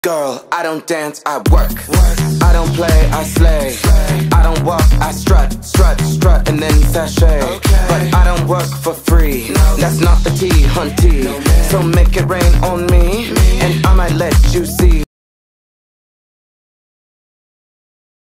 Girl, I don't dance, I work. I don't play, I slay. I don't walk, I strut, and then sashay. But I don't work for free. That's not the tea, hunty. So make it rain on me, and